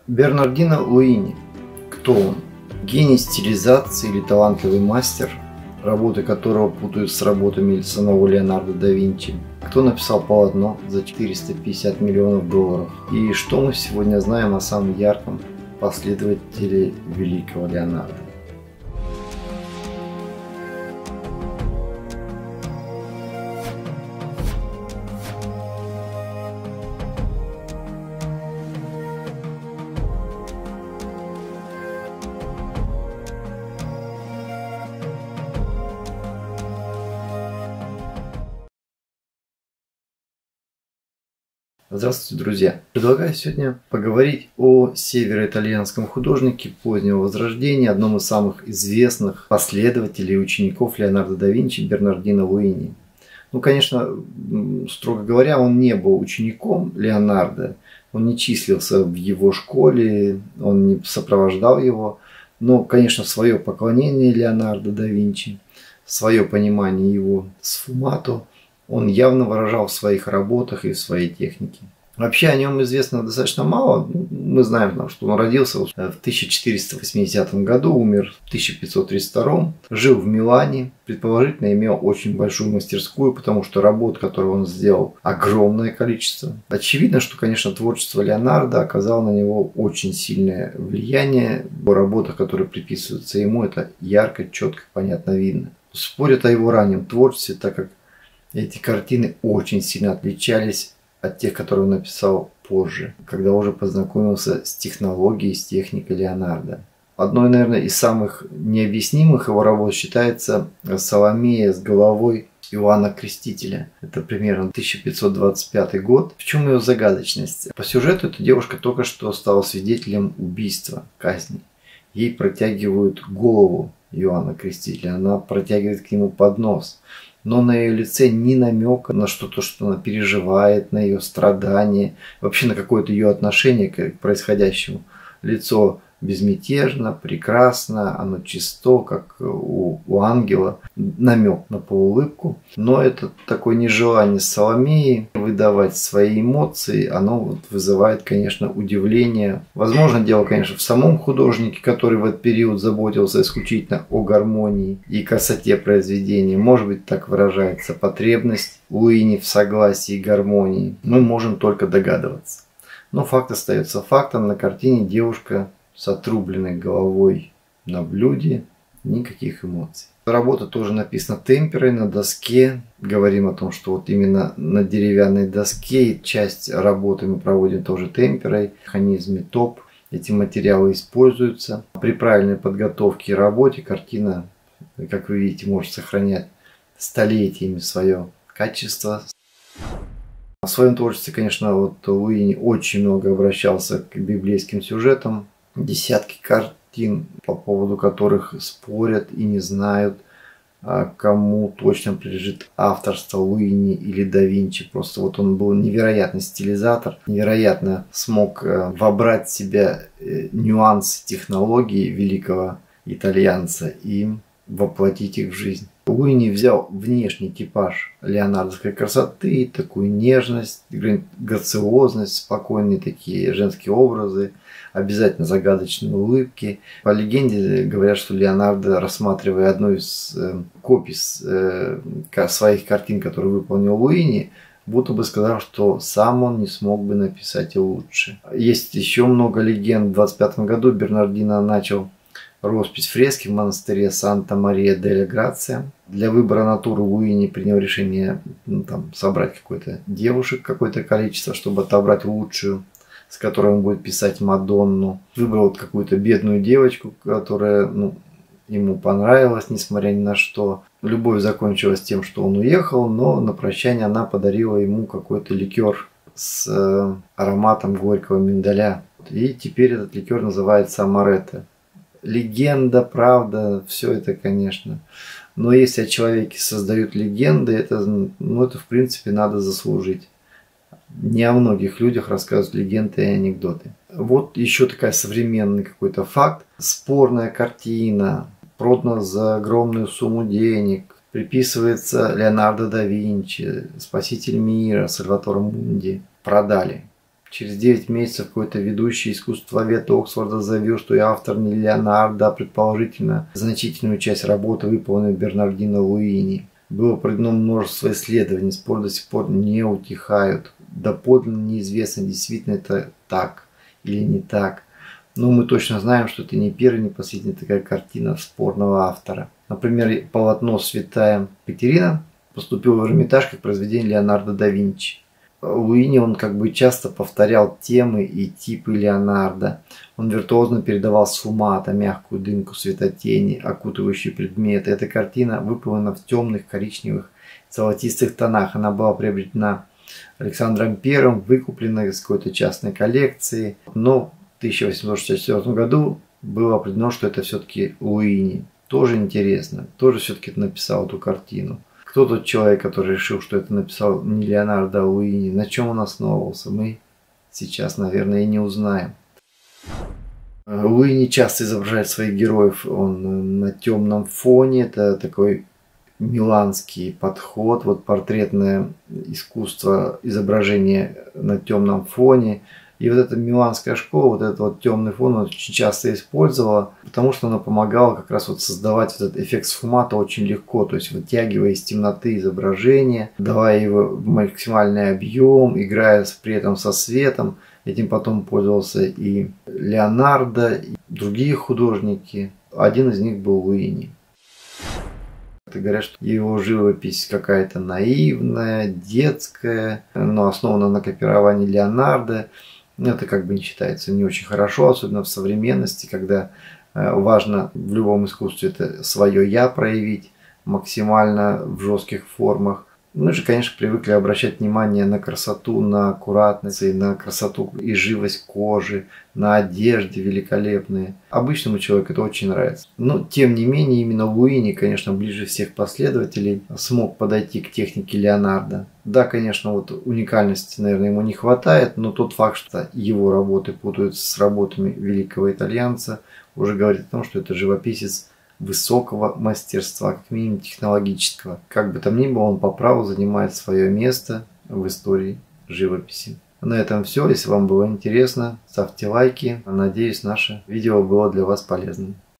Бернардино Луини. Кто он? Гений стилизации или талантливый мастер, работы которого путают с работами самого Леонардо да Винчи? Кто написал полотно за 450 миллионов долларов? И что мы сегодня знаем о самом ярком последователе великого Леонардо? Здравствуйте, друзья! Предлагаю сегодня поговорить о североитальянском художнике позднего Возрождения, одном из самых известных последователей и учеников Леонардо да Винчи, Бернардино Луини. Ну, конечно, строго говоря, он не был учеником Леонардо, он не числился в его школе, он не сопровождал его, но, конечно, свое поклонение Леонардо да Винчи, свое понимание его сфумато он явно выражал в своих работах и в своей технике. Вообще о нем известно достаточно мало. Мы знаем, что он родился в 1480 году, умер в 1532, жил в Милане, предположительно имел очень большую мастерскую, потому что работ, которые он сделал, огромное количество. Очевидно, что, конечно, творчество Леонардо оказало на него очень сильное влияние. В работах, которые приписываются ему, это ярко, четко, понятно видно. Спорят о его раннем творчестве, так как эти картины очень сильно отличались от тех, которые он написал позже, когда уже познакомился с технологией, с техникой Леонардо. Одной, наверное, из самых необъяснимых его работ считается «Саломея с головой Иоанна Крестителя». Это примерно 1525 год. В чем ее загадочность? По сюжету эта девушка только что стала свидетелем убийства, казни. Ей протягивают голову Иоанна Крестителя, она протягивает к нему поднос. Но на ее лице ни намека на что-то, что она переживает, на ее страдания, вообще на какое-то ее отношение к происходящему. Лицо безмятежно, прекрасно, оно чисто, как у ангела, намек на полуулыбку. Но это такое нежелание Саломеи выдавать свои эмоции, оно вызывает, конечно, удивление. Возможно, дело, конечно, в самом художнике, который в этот период заботился исключительно о гармонии и красоте произведения. Может быть, так выражается потребность Луини в согласии и гармонии. Мы можем только догадываться. Но факт остается фактом. На картине девушка с отрубленной головой на блюде, никаких эмоций. Работа тоже написана темперой на доске. Говорим о том, что вот именно на деревянной доске часть работы мы проводим тоже темперой. В механизме ТОП эти материалы используются. При правильной подготовке и работе картина, как вы видите, может сохранять столетиями свое качество. В своем творчестве, конечно, вот Луини очень много обращался к библейским сюжетам. Десятки картин, по поводу которых спорят и не знают, кому точно принадлежит авторство Луини или да Винчи. Просто вот он был невероятный стилизатор, невероятно смог вобрать в себя нюансы технологии великого итальянца и воплотить их в жизнь. Луини взял внешний типаж леонардовской красоты, такую нежность, грациозность, спокойные такие женские образы, обязательно загадочные улыбки. По легенде говорят, что Леонардо, рассматривая одну из копий своих картин, которые выполнил Луини, будто бы сказал, что сам он не смог бы написать и лучше. Есть еще много легенд. В 25 году Бернардино начал роспись фрески в монастыре Санта-Мария-дель-Грация. Для выбора натуры Луини принял решение собрать какое-то количество, чтобы отобрать лучшую, с которой он будет писать Мадонну. Выбрал какую-то бедную девочку, которая ему понравилась, несмотря ни на что. Любовь закончилась тем, что он уехал, но на прощание она подарила ему какой-то ликер с ароматом горького миндаля. И теперь этот ликер называется амаретто. Легенда, правда, все это, конечно. Но если о человеке создают легенды, это в принципе надо заслужить. Не о многих людях рассказывают легенды и анекдоты. Вот еще такой современный какой-то факт. Спорная картина, продана за огромную сумму денег, приписывается Леонардо да Винчи, спаситель мира, Сальваторе Мунди. Продали. Через 9 месяцев какой-то ведущий искусствовед Оксфорда заявил, что и автор не Леонардо, а предположительно значительную часть работы выполнил Бернардино Луини. Было проведено множество исследований, споры до сих пор не утихают. Доподлинно неизвестно, действительно это так или не так. Но мы точно знаем, что это не первая, не последняя такая картина спорного автора. Например, полотно «Святая Екатерина» поступило в Эрмитаж как произведение Леонардо да Винчи. Луини, он как бы часто повторял темы и типы Леонардо. Он виртуозно передавал сфумато, мягкую дымку светотени, окутывающие предметы. Эта картина выполнена в темных, коричневых, золотистых тонах. Она была приобретена Александром I, выкуплена из какой-то частной коллекции. Но в 1864 году было определено, что это все-таки Луини. Тоже интересно, тоже все-таки написал эту картину. Кто тот человек, который решил, что это написал не Леонардо, а Луини? На чем он основывался? Мы сейчас, наверное, и не узнаем. Луини часто изображает своих героев он на темном фоне. Это такой миланский подход. Вот портретное искусство изображения на темном фоне. И вот эта миланская школа, вот этот вот темный фон, он очень часто использовала, потому что она помогала как раз вот создавать вот этот эффект сфумато очень легко, то есть вытягивая из темноты изображение, давая его максимальный объем, играя при этом со светом. Этим потом пользовался и Леонардо, и другие художники. Один из них был Луини. Говорят, что его живопись какая-то наивная, детская, но основана на копировании Леонардо. Это как бы не считается не очень хорошо, особенно в современности, когда важно в любом искусстве это свое «я» проявить максимально в жестких формах. Мы же, конечно, привыкли обращать внимание на красоту, на аккуратность, на красоту и живость кожи, на одежды великолепные. Обычному человеку это очень нравится. Но, тем не менее, именно Луини, конечно, ближе всех последователей смог подойти к технике Леонардо. Да, конечно, вот уникальности, наверное, ему не хватает, но тот факт, что его работы путаются с работами великого итальянца, уже говорит о том, что это живописец высокого мастерства, как минимум технологического. Как бы там ни было, он по праву занимает свое место в истории живописи. На этом все. Если вам было интересно, ставьте лайки. Надеюсь, наше видео было для вас полезным.